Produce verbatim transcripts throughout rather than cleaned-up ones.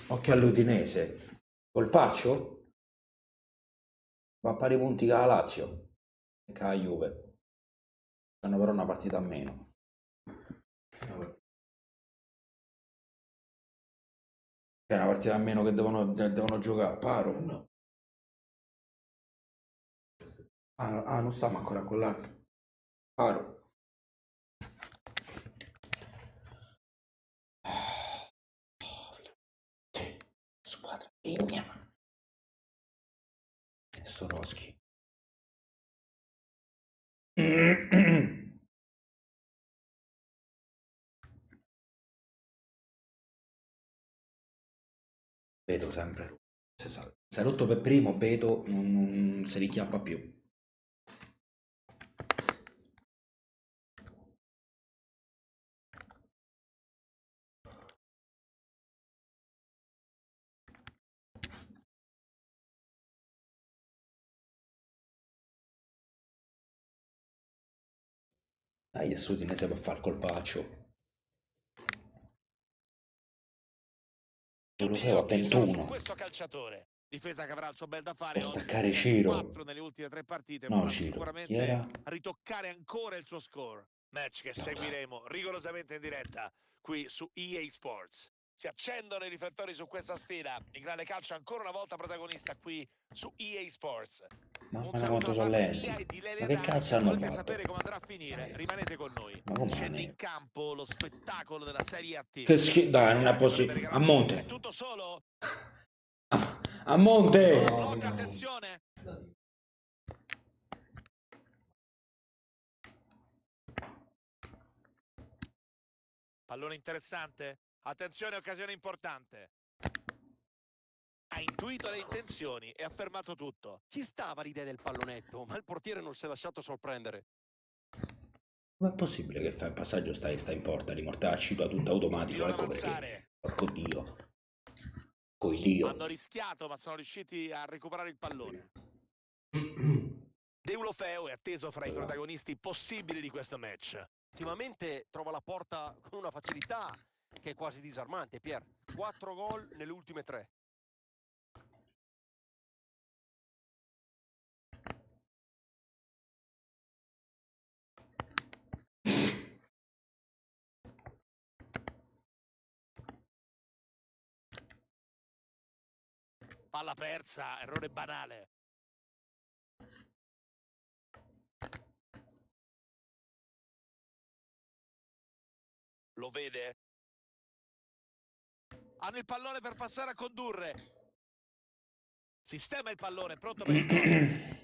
Occhio all'Udinese. Colpaccio? Va a pari punti con la Lazio e con la Juve. Hanno però una partita a meno. È una partita a meno che devono, devono giocare. Paro. No. Ah, ah, non stiamo ancora con l'altro. Paro. Sì. Squadra pigna. Storoschi. Vedo sempre. Se sa- si è rotto per primo, Beto non, non si richiappa più. Dai, è Udinese per fare il colpaccio. Tutti gli Europeo a occhi sono su ventuno. questo calciatore. Difesa che avrà il suo bel da fare Può oggi, staccare insieme Ciro. quattro nelle ultime tre partite. No, Potrà Ciro. Chi sicuramente era? ritoccare ancora il suo score. Match che Lautaro. seguiremo rigorosamente in diretta qui su E A Sports. Si accendono i riflettori su questa sfida. Il grande calcio ancora una volta protagonista qui su E A Sports. Un Mamma mia saluto quanto da sono parte lenti. mia e di Ma Lele che Dani. cazzo Se hanno volete fatto? sapere come andrà a finire, rimanete con noi. Ma come Scende in ne... campo lo spettacolo della Serie A Che Team. schifo. Dai, non è Vediamo che potrebbe possibile. A regalarci. È monte. tutto solo? A, a monte. Palla blocca, attenzione. Pallone interessante. Attenzione, occasione importante. Ha intuito le intenzioni e ha fermato tutto. Ci stava l'idea del pallonetto, ma il portiere non si è lasciato sorprendere. Com'è possibile che fa il passaggio sta, sta in porta, rimortacci da tutto automatico? Continuano ad Ecco avanzare. perché. Porco Dio. Coilio. Hanno rischiato, ma sono riusciti a recuperare il pallone. Deulofeu è atteso fra i protagonisti possibili di questo match. Ultimamente trova la porta con una facilità che è quasi disarmante, Pier. Quattro gol nelle ultime tre. Palla persa, errore banale. Lo vede? Hanno il pallone per passare a condurre. Sistema il pallone, pronto per il gol.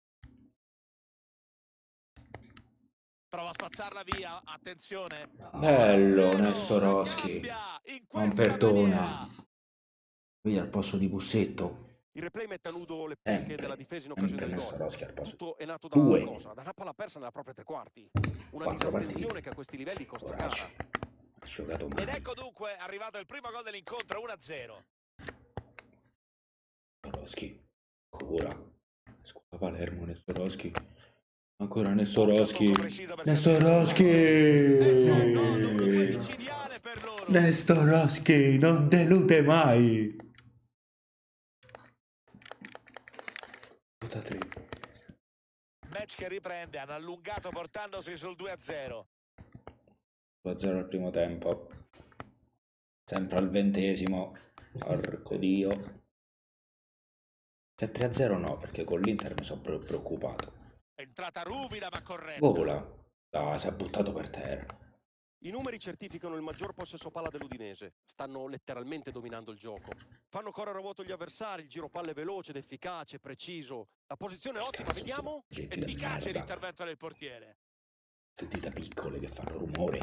Prova a spazzarla via, attenzione. Bello uno a zero, la Nestorowski. cambia in Non questa perdona. maniera. Qui al posto di Bussetto. Il replay mette a nudo le pecche della Sempre. difesa in occasione Sempre del gol. Nestorowski al posto. Tutto è nato da Due. cosa? Da una palla persa nella propria tre quarti. Una Quattro disattenzione partite. che a questi livelli costa Poraccio. cara. Ha giocato Ed male. ecco dunque arrivato il primo gol dell'incontro, uno a zero. Nestorowski. Ancora. Scusa Palermo, Nestorowski. Ancora Occhio al tocco Nestorowski. preciso per Nestorowski. e c'è il gol, uno due micidiale per loro. Nestorowski non delude mai. tre. Match che riprende, hanno allungato portandosi sul due a zero. due a zero al primo tempo. Sempre al ventesimo. Porco Dio. Se tre a zero no, perché con l'Inter mi sono preoccupato. Entrata ruvida ma corretta. Gola. Ah, si è buttato per terra. I numeri certificano il maggior possesso palla dell'Udinese. Stanno letteralmente dominando il gioco. Fanno correre a vuoto gli avversari, il giro palle veloce ed efficace, preciso. La posizione è ottima, Cazzo, vediamo. gente di Efficace merda. l'intervento del portiere. Che dita piccole che fanno rumore.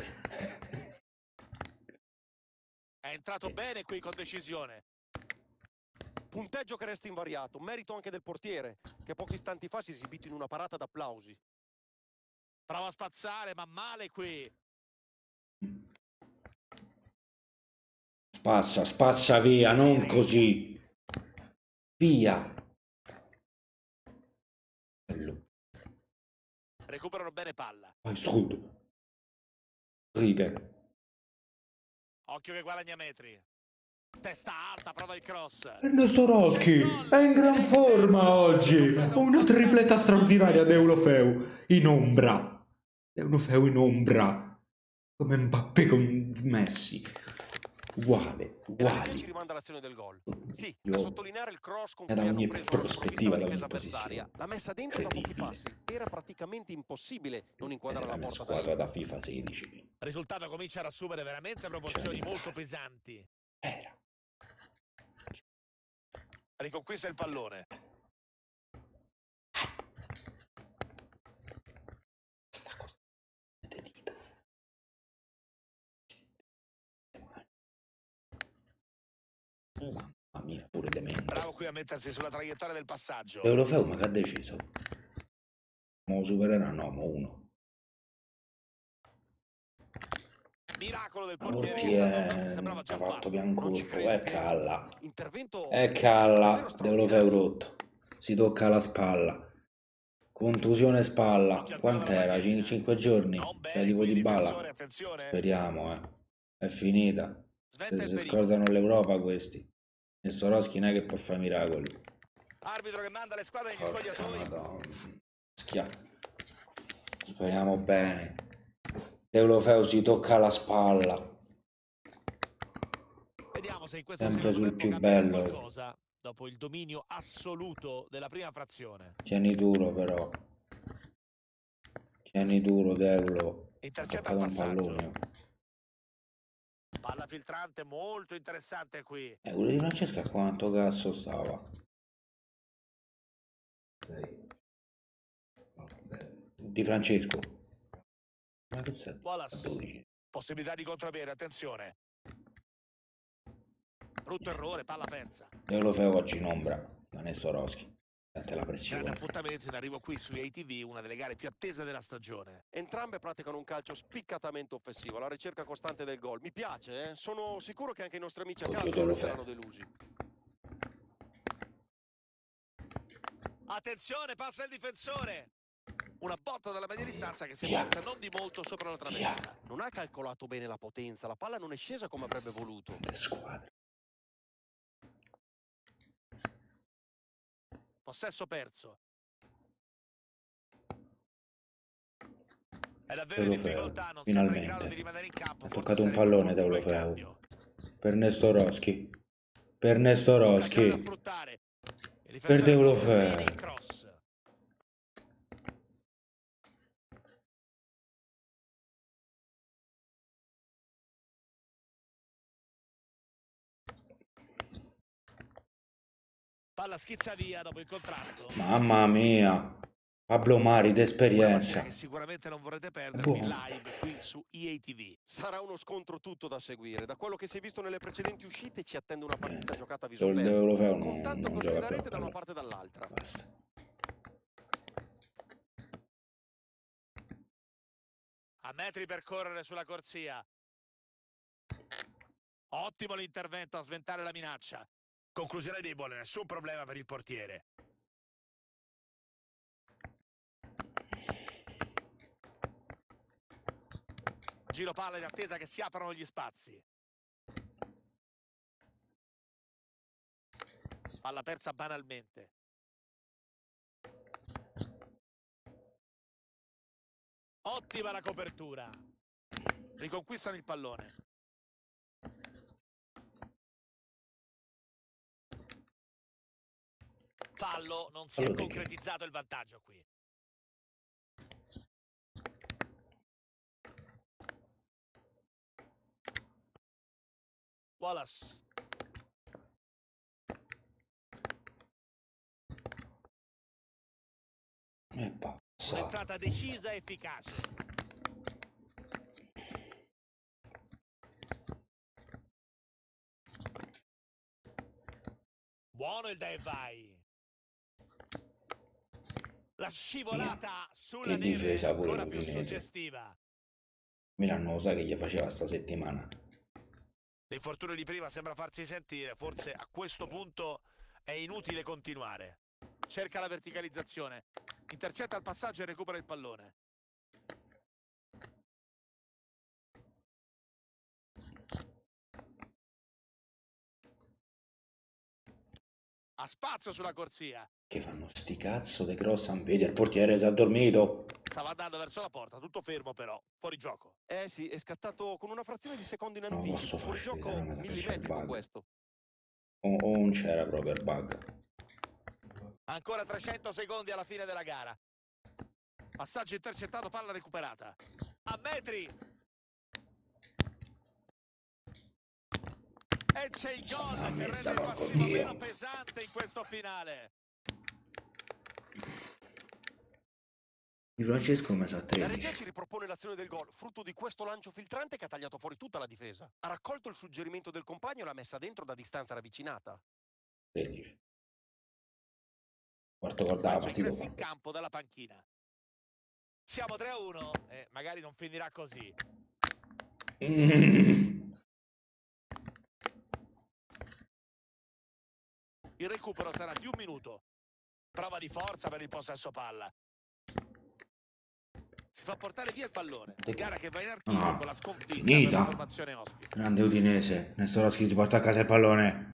È entrato bene qui con decisione. Punteggio che resta invariato. Merito anche del portiere, che pochi istanti fa si è esibito in una parata d'applausi. Prova a spazzare, ma male qui. Spassa, spassa via, non così. Via. Bello. Recuperano bene palla. Vai, Strud. Righe. Occhio che guadagna metri. Testa alta, prova il cross. Ernesto Roschi è in gran forma oggi. Una tripletta straordinaria di Deulofeu in ombra. Deulofeu in ombra. Come Mbappé con Messi. Uguale, E la regia ci uguali. rimanda all'azione del gol. Sì, Io- da sottolineare il cross con da cui hanno ogni preso alla prospettiva, sprovvista la da difesa ogni avversaria. posizione. L'ha messa dentro da pochi Incredibile. passi. Era praticamente impossibile non Questa inquadrare è la la mia porta da lì. squadra da FIFA sedici. Il risultato comincia ad assumere veramente proporzioni C'era di molto Natale. pesanti. Era. Riconquista il pallone. Sta cosa di dita. Mamma mia, pure demente. Bravo qui a mettersi sulla traiettoria del passaggio. Deulofeu, ma che ha deciso? Mo supererà? No, mo uno. Miracolo del Ma portiere che portiere Sandro sembrava ha già fatto fatto. bianco. Non ci credi, E Kevin? calla. Intervento E davvero calla. Deulofeu straordinario. rotto. Si tocca la spalla. Contusione spalla. Occhio al tiro dalla Quant'era? bandierina. cinque giorni? Non Cioè bene tipo qui il di difensore, balla. attenzione. Speriamo, eh. È finita. Sventa Se il si pericolo. scordano l'Europa questi. E Soroschi non è che può fare miracoli. Arbitro che manda le squadre negli Porca spogliatoi. madonna. Schia. Speriamo bene. Deulofeu si tocca la spalla. Vediamo se in questo Sempre secondo sul tempo più cambierà bello. qualcosa dopo il dominio assoluto della prima frazione. Tieni duro però. Tieni duro, Deulo. Ha Intercetta il toccato un passaggio. pallone. Palla filtrante molto interessante qui. Eh, quello di Francesca quanto cazzo stava? Di Francesco. Ma che sei? Wallace. dodici. Possibilità di contropiede, attenzione. Brutto errore, palla persa. Deulofeu oggi in ombra. Non è Soroschi. Sente la Grande pressione. appuntamento in arrivo qui su A T V, una delle gare più attese della stagione. Entrambe praticano un calcio spiccatamente offensivo, la ricerca costante del gol. Mi piace, eh? Sono sicuro che anche i nostri amici a Oddio, casa non Deulofeu. saranno delusi. Attenzione, passa il difensore. Una botta dalla media distanza che si Via. piazza non di molto sopra la Via. traversa. Non ha calcolato bene la potenza, la palla non è scesa come avrebbe voluto. Che squadra. Possesso perso. È davvero in Deulofeu. difficoltà, non sembra in grado Finalmente. di rimanere in campo. Ha forse toccato un sarebbe pallone opportuno il Deulofeu. cambio. Per Nestoroschi. Per Occasione da Nestoroschi. sfruttare. Il Per difensore blocca bene Deulofeu. il cross. Palla schizza via dopo il contrasto. Mamma mia. Pablo Mari Una partita d'esperienza. che sicuramente non vorrete perdere Buono. in live qui su E A T V. Sarà uno scontro tutto da seguire. Da quello che si è visto nelle precedenti uscite ci attende una partita Niente. giocata a viso Il aperto, Deulofeu con non, tante non occasioni gioca da più a rete da una pallone. parte e dall'altra. Basta. A metri per correre sulla corsia. Ottimo l'intervento a sventare la minaccia. Conclusione debole, nessun problema per il portiere. Giro palla in attesa che si aprano gli spazi. Palla persa banalmente. Ottima la copertura. Riconquistano il pallone. Fallo, non si è Fallo di chi? concretizzato il vantaggio qui. Wallace. È pazzo. Un'entrata decisa e efficace. Buono il dai vai. La scivolata sulla Che neve difesa pure ancora più l'Udinese. suggestiva. Milan non lo sa che gli faceva sta settimana. L'infortunio di prima sembra farsi sentire, forse a questo punto è inutile continuare. Cerca la verticalizzazione, intercetta il passaggio e recupera il pallone. Ha spazio sulla corsia. Che fanno sti cazzo de cross, non vedi, il portiere si è addormito. Stava andando verso la porta, tutto fermo però, fuori gioco. Eh sì, è scattato con una frazione di secondo in Non anticipo. posso Fuori farci gioco vedere, non mi sa che c'è il millimetrico bug. questo. O, o non c'era proprio il bug. Ancora trecento secondi alla fine della gara. Passaggio intercettato, palla recuperata. A metri. E c'è il gol Sono che messa, rende il porco passivo Dio. meno pesante in questo finale. Di Francesco come sa La regia tredici. ci ripropone l'azione del gol, frutto di questo lancio filtrante che ha tagliato fuori tutta la difesa. Ha raccolto il suggerimento del compagno e l'ha messa dentro da distanza ravvicinata. tredici. Quarto gol dalla partita. Ingresso in campo dalla panchina. Siamo tre a uno e magari non finirà così. Mm. Il recupero sarà di un minuto. Prova di forza per il possesso palla. Si fa portare via il pallone. Gara che va in archivio Ah, con la sconfitta finita. per la formazione ospite. Grande Udinese. Nestorowski si porta a casa il pallone.